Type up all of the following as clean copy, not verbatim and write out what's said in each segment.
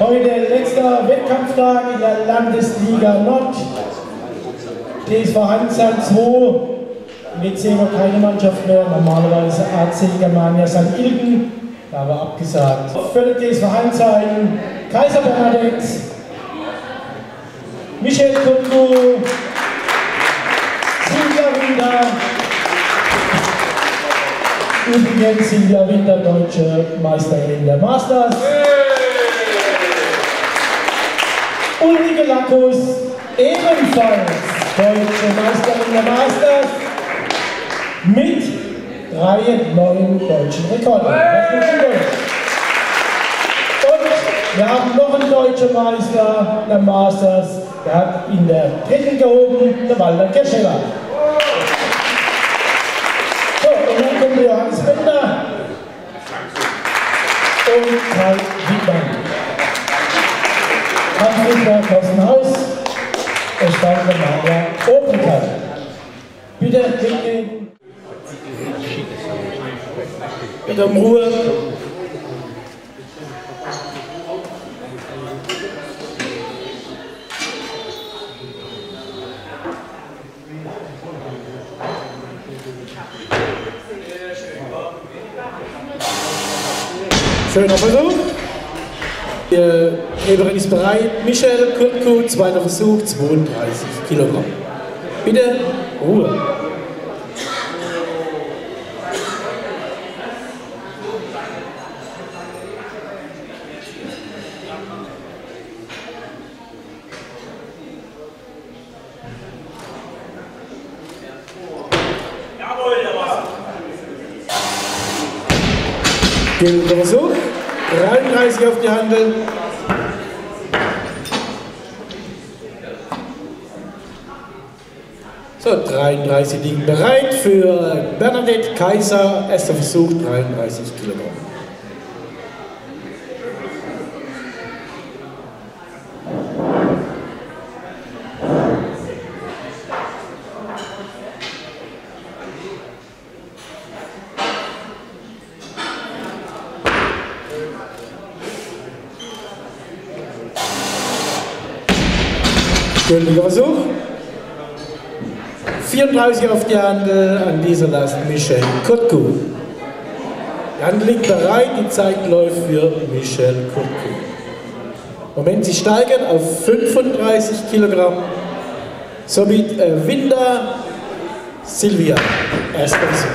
Heute letzter Wettkampftag in der Landesliga Nord. TSV Handzahn 2. Jetzt sehen wir keine Mannschaft mehr. Normalerweise AC Germania St. Ilgen. Da war abgesagt. Für den TSV Handzahn Kaiser Bernadette, Michel Kutku, Silvia Winter. Übrigens Silvia Winter, deutsche Meisterin der Masters. Ulrike Lackus, ebenfalls deutsche Meisterin der Masters, mit 3 neuen deutschen Rekorden. Und wir haben noch einen deutschen Meister der Masters, der hat in der dritten gehoben, der Walter Kirscheller. So, und dann kommt der Johannes Bender und Karl Wittmann. Kampfrichter Thorsten Haus, der Startvermacher Openkart. Bitte hinlegen. Bitte um Ruhe. Schöner Versuch. Die Heberin ist bereit. Michel Kutku, zweiter Versuch, 32 Kilogramm. Bitte Ruhe. Der Versuch, 33 auf die Handel. So, 33 liegen bereit für Bernadette Kaiser, erster Versuch, 33 Kilogramm. Gültiger Versuch. 34 auf die Handel, an dieser Last Michel Kutku. Die Handel liegt bereit, die Zeit läuft für Michel Kutku. Moment, sie steigern auf 35 Kilogramm. Somit Winter Silvia, erster Versuch.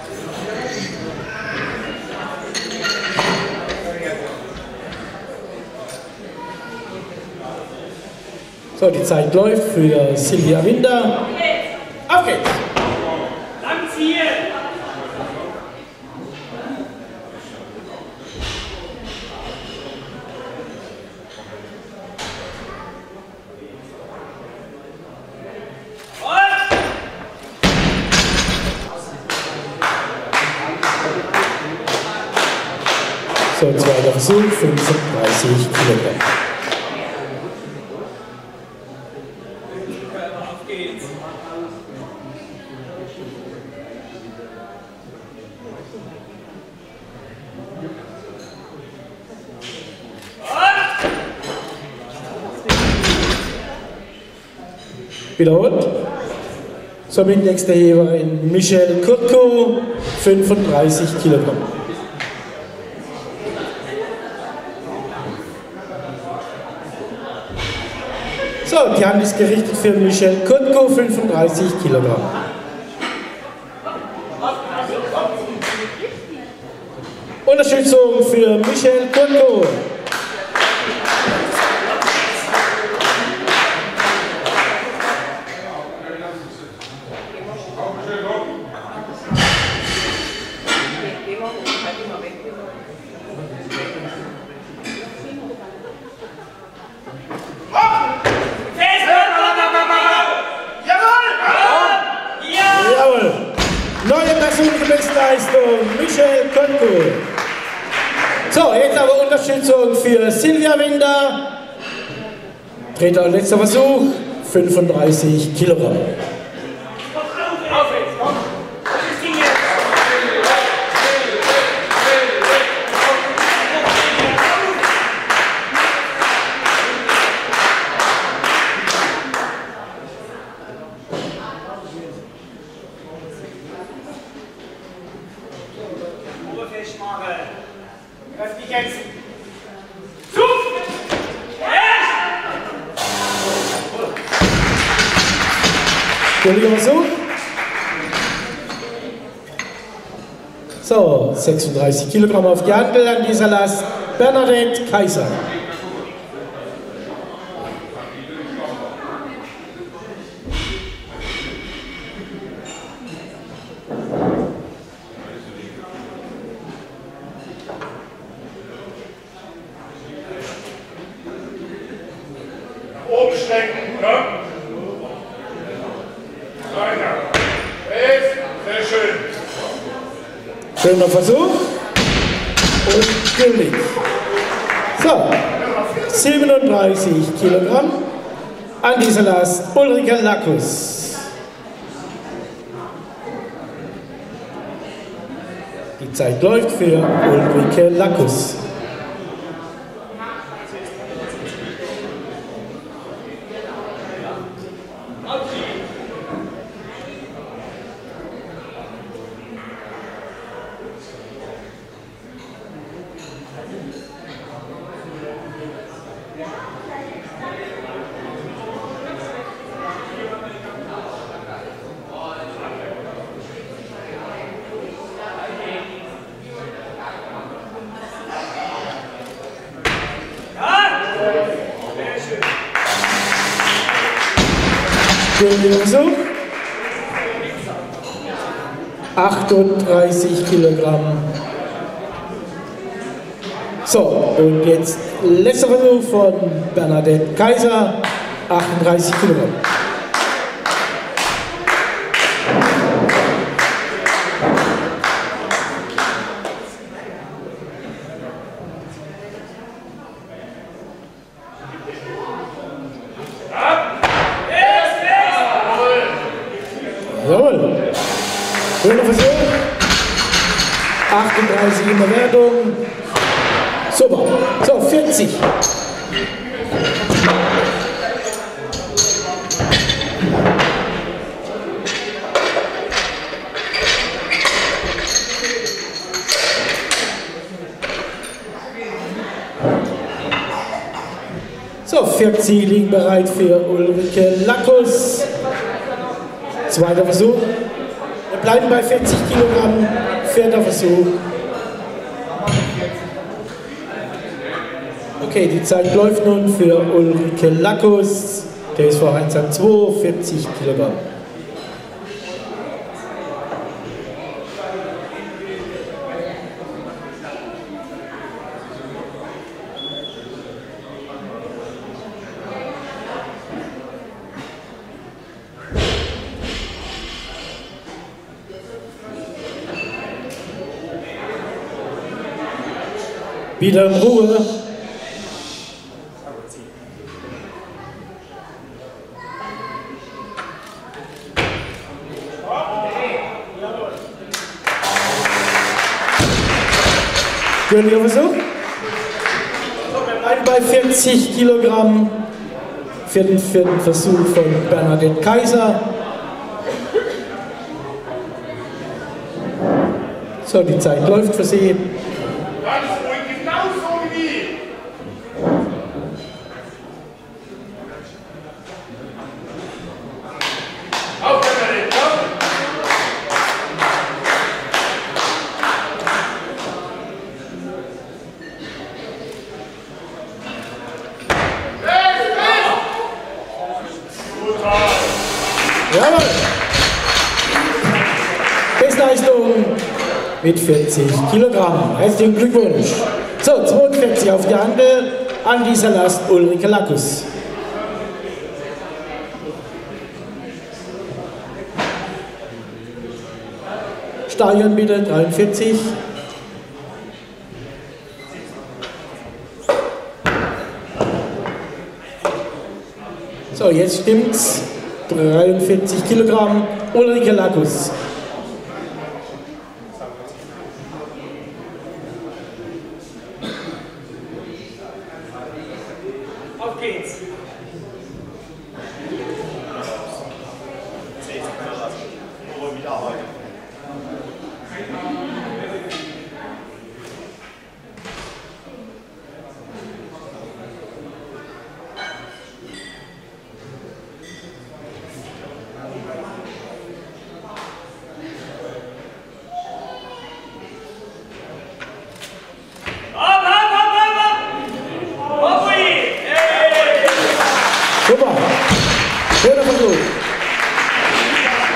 So, die Zeit läuft für Silvia Winter. Auf geht's! Langziehen! So, zweiter Versuch, 35 Kilogramm. Wiederholt. Somit nächste Heberin Michel Kutku, 35 Kilogramm. So, die Hand ist gerichtet für Michel Kutku, 35 Kilogramm. Unterstützung für Michel Kutku. Neue persönliche Bestleistung, Michel Kutku. So, jetzt aber Unterstützung für Silvia Winter. Dritter und letzter Versuch, 35 Kilogramm. Gültiger Versuch. So, 36 Kilogramm auf die Handel an dieser Last. Bernadette Kaiser. Umstecken, ja? Weiter. Sehr schön. Schöner Versuch. Und gültig. So, 37 Kilogramm. An dieser Last Ulrike Lackus. Die Zeit läuft für Ulrike Lackus. Versuch. 38 Kilogramm. So, und jetzt letzter Versuch von Bernadette Kaiser, 38 Kilogramm. Jawohl. Schöner Versuch. 38 in der Wertung. Super. So, 40. So, 40 liegen bereit für Ulrike Lackus. Zweiter Versuch. Wir bleiben bei 40 Kilogramm. Vierter Versuch. Okay, die Zeit läuft nun für Ulrike Lackus. TSV 112, 40 Kilogramm. Wieder in Ruhe. Gültiger Versuch. Wir bleiben bei 40 Kilogramm. Vierten Versuch von Bernadette Kaiser. So, die Zeit läuft für sie. Ganz ruhig, genauso wie die. Auf, Bernadette, komm. Jawohl. Bestleistung mit 40 Kilogramm. Herzlichen Glückwunsch. So, 42 auf die Handel. An dieser Last Ulrike Lackus. Steigern bitte, 43. So, jetzt stimmt's. 43 Kilogramm. Ulrike Lackus. Auf geht's.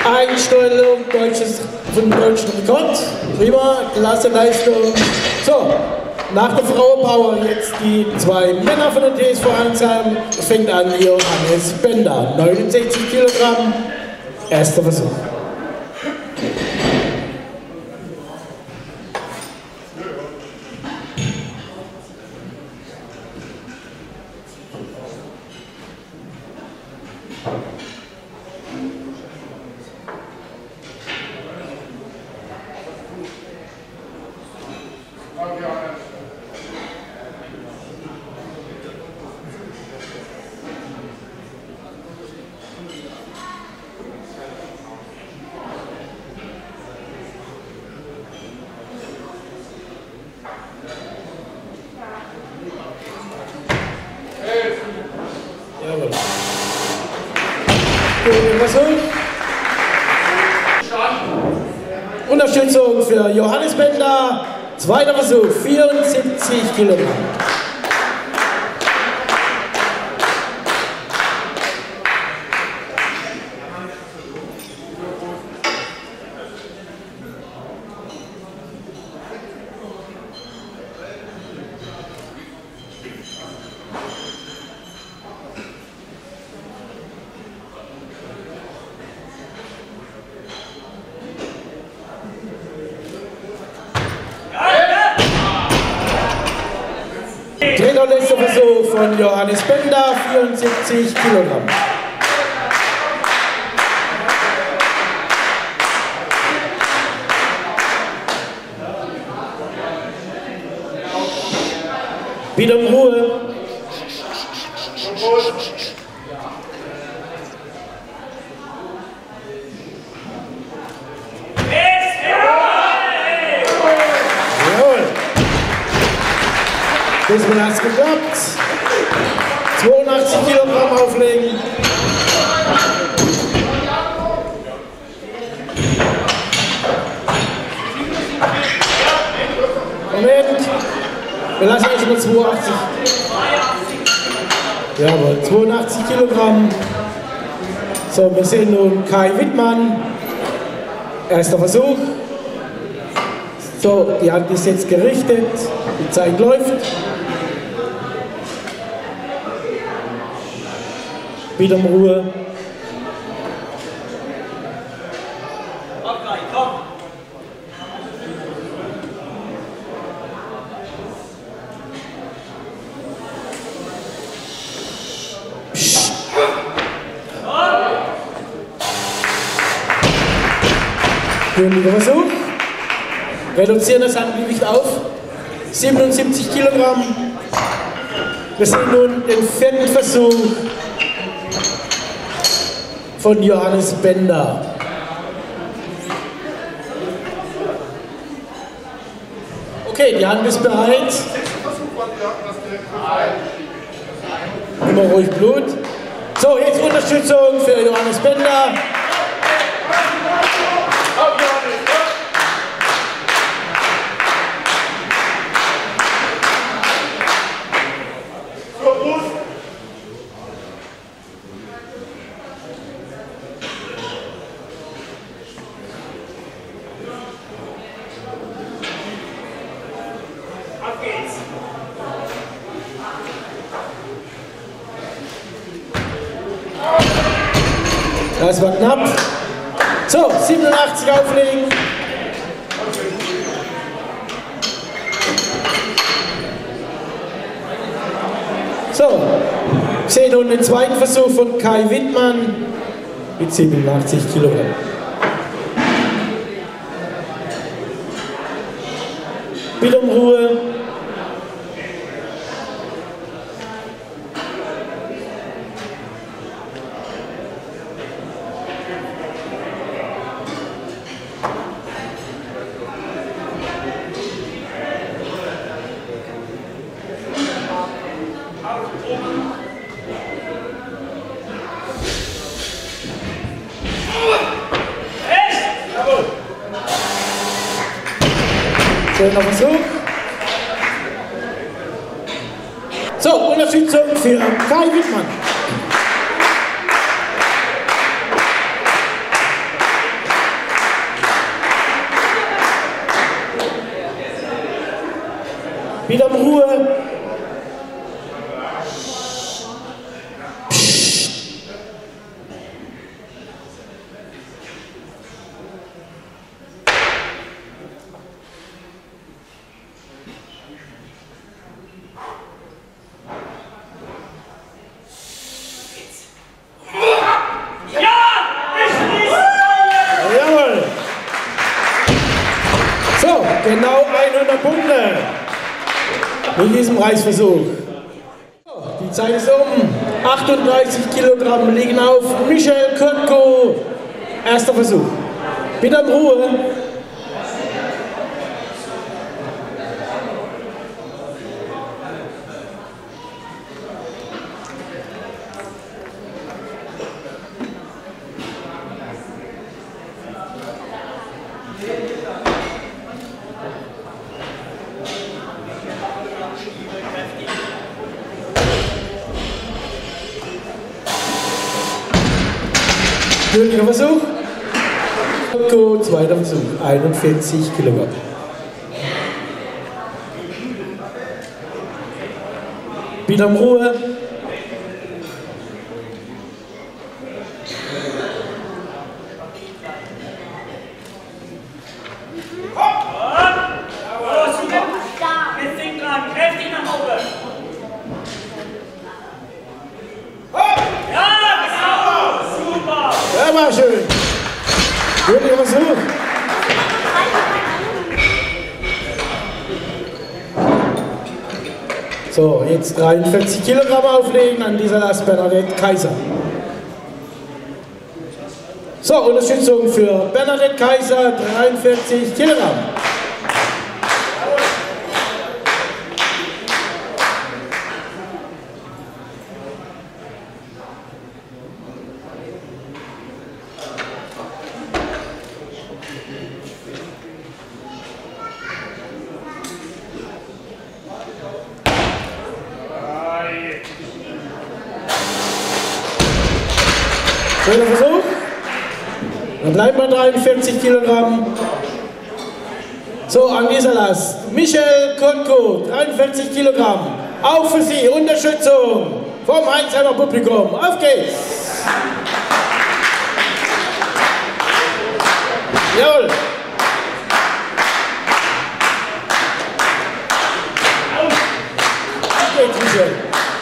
Einstellung von deutschen Rekord. Prima, klasse Leistung. So, nach der Frauenpower jetzt die zwei Männer von der TSV Arnsheim. Fängt an Johannes Bender, 69 Kilogramm. Erster Versuch. Jawohl. Unterstützung für Johannes Bender. Zweiter Versuch, 74 Kilogramm. Dritter und letzter Versuch von Johannes Bender, 74 Kilogramm. Wieder in Ruhe. Diesmal hat es geklappt. 82 Kilogramm auflegen. Moment. Wir lassen euch mal 82. Jawohl, 82 Kilogramm. So, wir sehen nun Kai Wittmann. Erster Versuch. So, die Hand ist jetzt gerichtet. Die Zeit läuft. Wieder in Ruhe. Okay, komm. Königer Versuch. Reduzieren das Handgewicht auf. 77 Kilogramm. Wir sehen nun den vierten Versuch von Johannes Bender. Okay, die Hand ist bereit. Immer ruhig Blut. So, jetzt Unterstützung für Johannes Bender. Auf geht's! Das war knapp. So, 87 auflegen. So, wir sehen nun den zweiten Versuch von Kai Wittmann mit 87 Kilogramm. Wieder in Ruhe. Schöner Versuch. So, Unterstützung für Kai Wittmann. 200 Punkte in diesem Reißversuch. Die Zeit ist um. 38 Kilogramm liegen auf Michel Kurtko. Erster Versuch. Bitte in Ruhe. Gültiger Versuch. Kurtko, zweiter Versuch. 41 Kilogramm. Bitte in Ruhe. Ja, war schön. Gültiger Versuch. So, jetzt 43 Kilogramm auflegen an dieser Last Bernadette Kaiser. So, Unterstützung für Bernadette Kaiser, 43 Kilogramm. Schöner Versuch. Dann bleiben wir 43 Kilogramm. So, an dieser Last. Michel Kurtko, 43 Kilogramm. Auch für Sie Unterstützung vom Heinsheimer Publikum. Auf geht's. Jawohl. Auf geht's, Michel.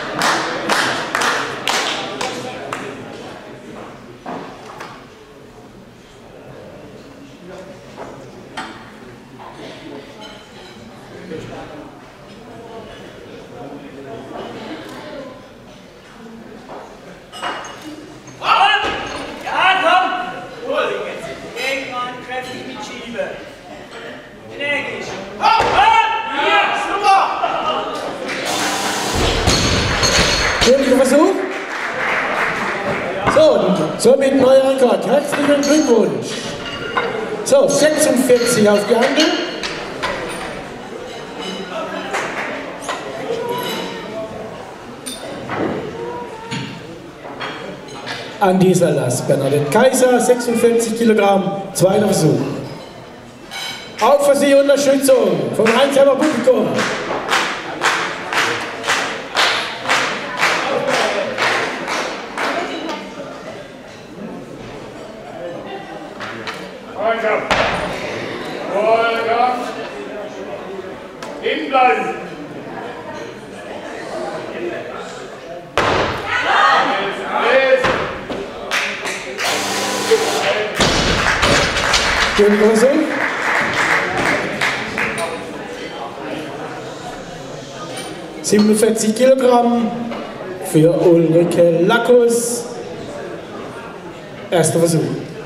Gültiger Versuch. So, somit neuer Rekord. Herzlichen Glückwunsch. So, 46 auf die Handel. An dieser Last Bernadette Kaiser, 46 Kilogramm, zweiter Versuch. Auch für Sie Unterstützung vom Heinsheimer Publikum. Vollgas. Hinbleiben. Gültiger Versuch. ...47 Kilogramm für Ulrike Lackus. Erster Versuch.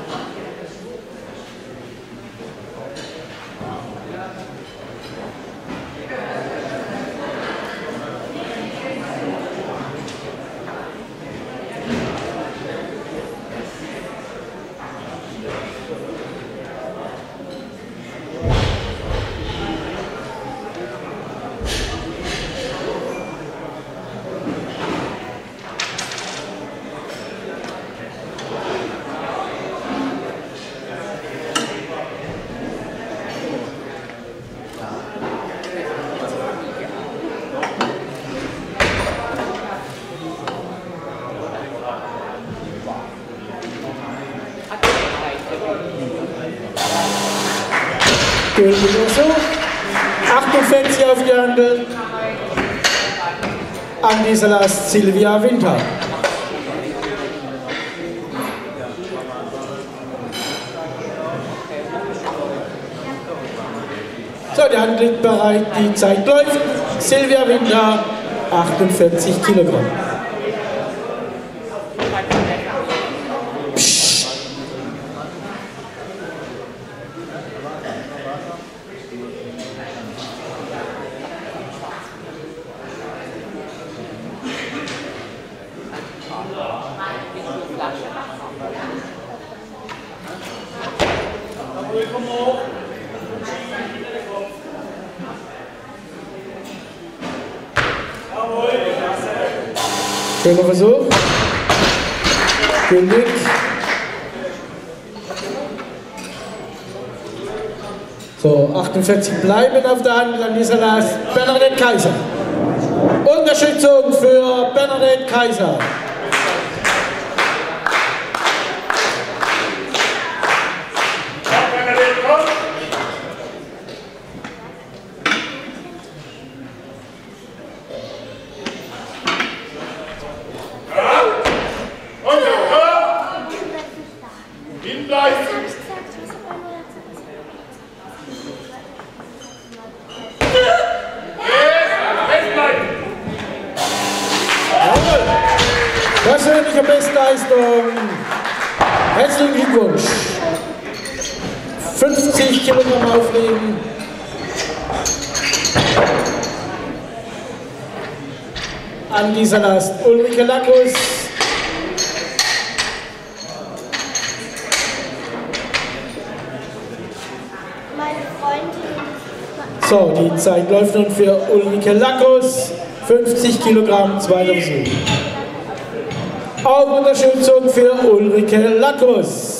Gültiger Versuch. 48 auf die Handel. An dieser Last Silvia Winter. So, So, die Hand liegt bereit, die Zeit läuft. Silvia Winter, 48 Kilogramm. Schöner Versuch. König. So, 48 bleiben auf der Hand an dieser Last. Bernadette Kaiser. Unterstützung für Bernadette Kaiser. Persönliche Bestleistung. Herzlichen Glückwunsch. 50 Kilogramm auflegen. An dieser Last Ulrike Lackus. So, die Zeit läuft nun für Ulrike Lackus. 50 Kilogramm, zweiter Versuch. Auch Unterstützung für Ulrike Lackus.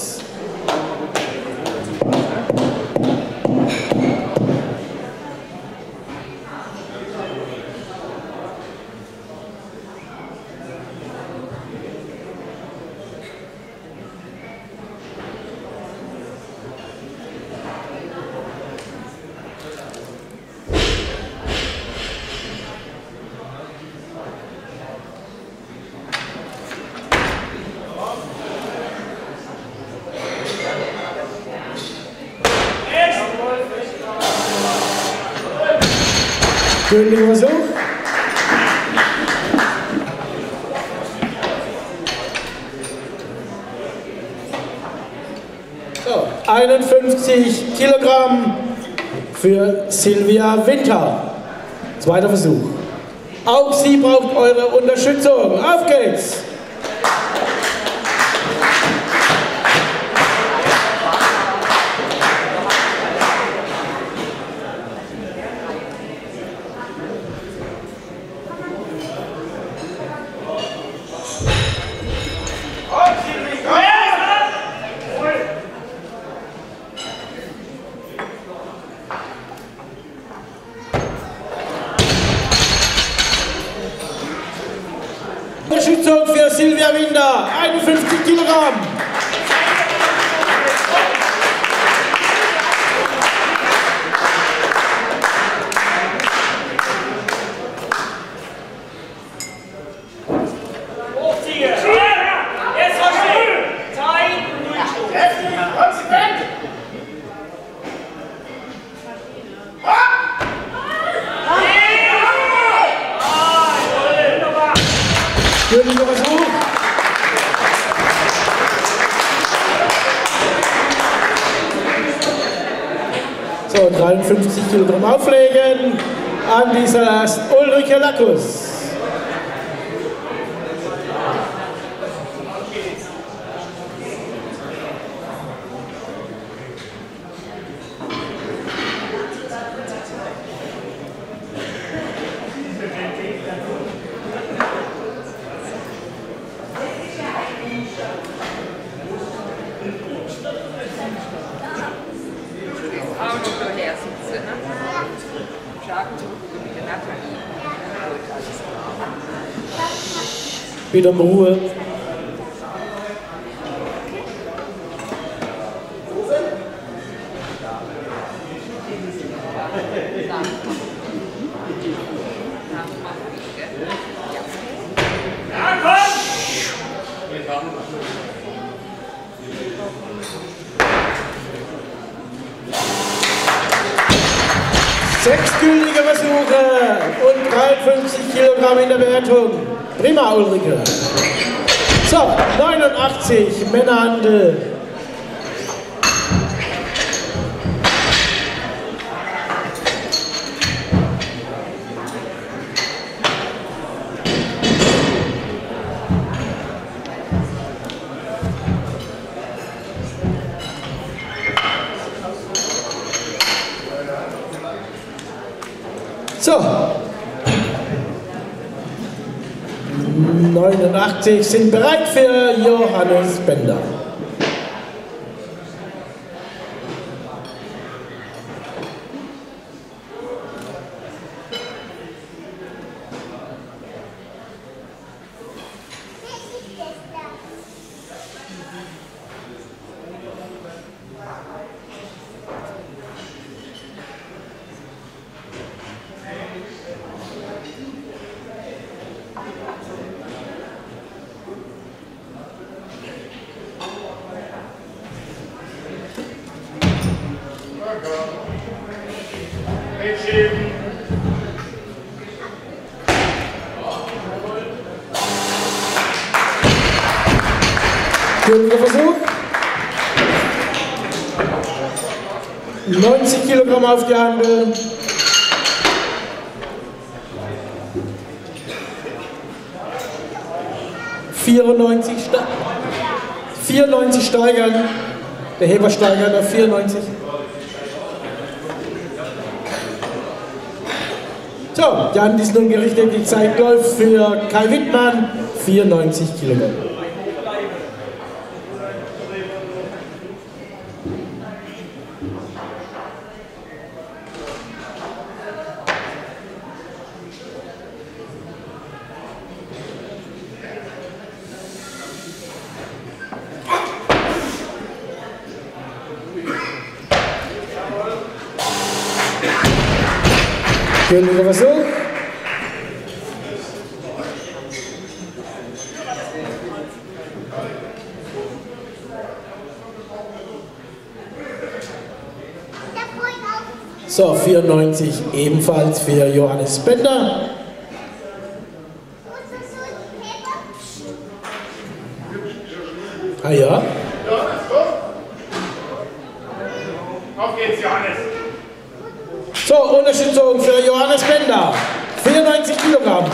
Königlicher Versuch. So, 51 Kilogramm für Silvia Winter. Zweiter Versuch. Auch sie braucht eure Unterstützung. Auf geht's! Unterstützung für Silvia Winter, 51 Kilogramm. Hochziehen! Jetzt verstehen! Zeit und durchstoßen! Konsequent! Königlicher Versuch. So, 53 Kilogramm auflegen. An dieser Last Ulrike Lackus. Wieder in Ruhe. 6 gültige Versuche und 53 Kilogramm in der Wertung. Prima, Ulrike. So, 89, Männerhandel. So, 89 sind bereit für Johannes Bender. Guter Versuch. 90 Kilogramm auf die Handel. ...94 steigern. Der Heber steigert auf 94. So, die Hand ist nun gerichtet. Die Zeit läuft für Kai Wittmann. 94 Kilogramm. Guter Versuch. So, 94 ebenfalls für Johannes Bender. Ah ja? Auf geht's, Johannes. So, Unterstützung für Johannes Bender. 94 Kilogramm.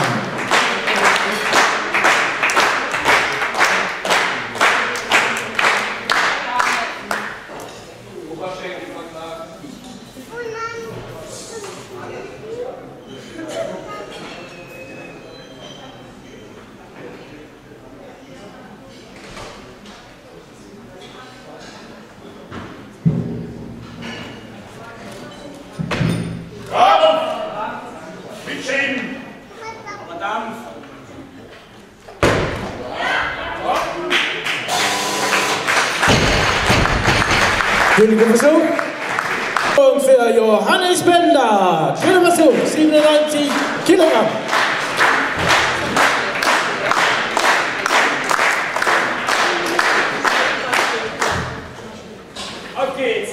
Guter Versuch. Und für Johannes Bender. Guter Versuch. 97 Kilogramm. Auf geht's.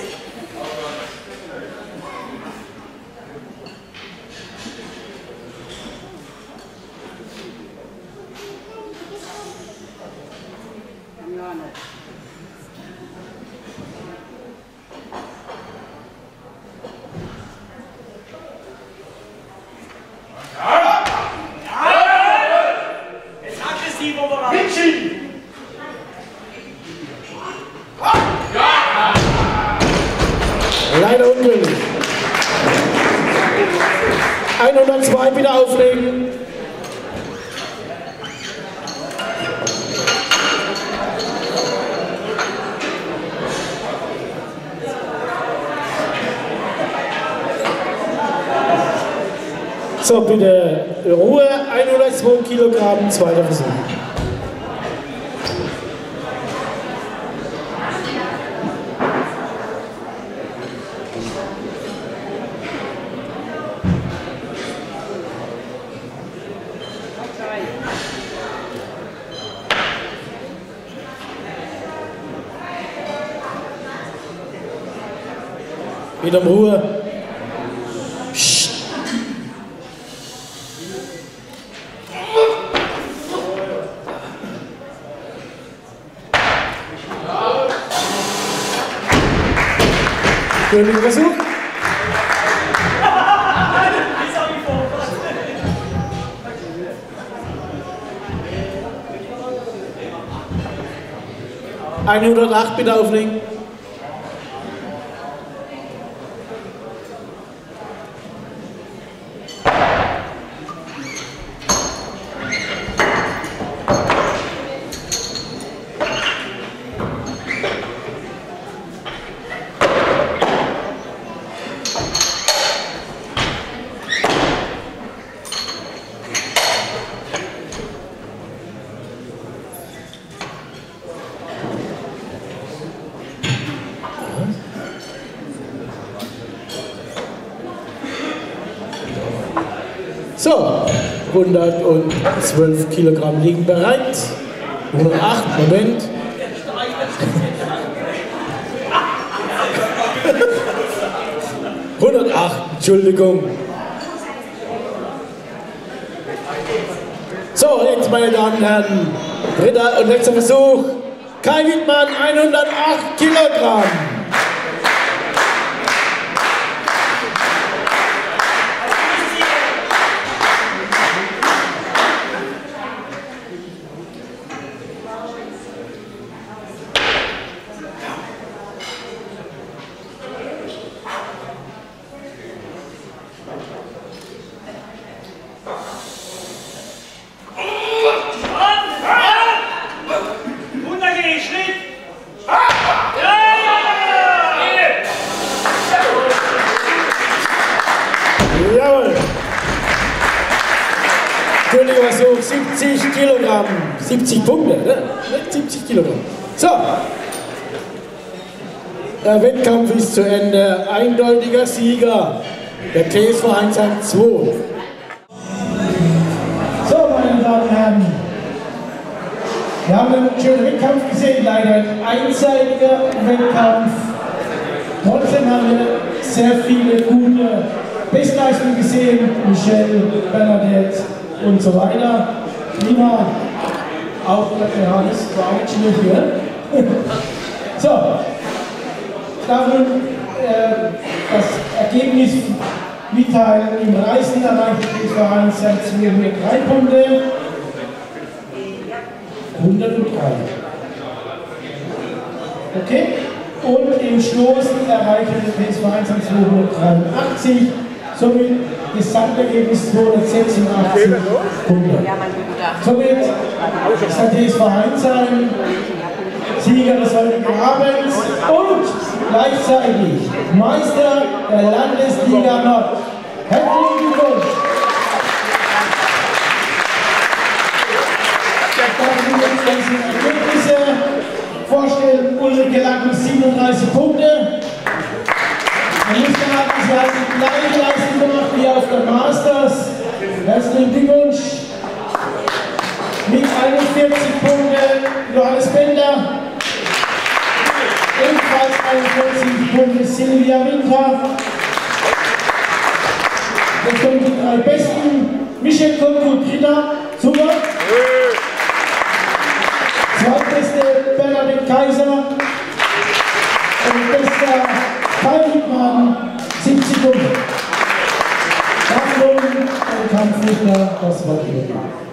Leider ungültig. 102 bitte auflegen. So, bitte Ruhe, 102 Kilogramm, zweiter Versuch. Wieder Ruhe. König Versuch. ...108 bitte auflegen. So, 112 Kilogramm liegen bereit. 108, Moment. Entschuldigung. So, jetzt meine Damen und Herren, dritter und letzter Versuch. Kai Wittmann, 108 Kilogramm. Jawohl. Versuch 70 Kilogramm. 70 Punkte, ne? 70 Kilogramm. So. Der Wettkampf ist zu Ende. Eindeutiger Sieger. Der TSV Heinsheim 2. So, meine Damen und Herren. Wir haben einen schönen Wettkampf gesehen. Leider ein einseitiger Wettkampf. Trotzdem haben wir sehr viele gute Bestleistungen gesehen. Michelle, Bernadette und so weiter. Prima. Auch der Johannes war auch schon hier. So. Ich darf nun das Ergebnis mitteilen. Im Reisen erreichte die TSV Heinsheim 203 Punkte. 103. Okay? Und im Stoßen erreichte der TSV Heinsheim 283. Somit Gesamtergebnis 286 Punkte. Somit ist der TSV Heinsheim Sieger des heutigen Abends und gleichzeitig Meister der Landesliga Nord. Herzlichen Glückwunsch! Ich darf Ihnen jetzt die Ergebnisse vorstellen. Ulrike Lacken 37 Punkte. Man muss sagen, sie hat die gleiche Leistung gemacht wie auf der Masters. Herzlichen Glückwunsch! Mit 41 Punkten Johannes Bender. Ebenfalls 41 Punkte Silvia Winter. Jetzt kommen die drei Besten. Michel Konto, Dritter. Super. Zweitbeste Bernadette Kaiser. Und bester Kai Wittmann, 70 Punkte. Danke, Kampfrichter, das war die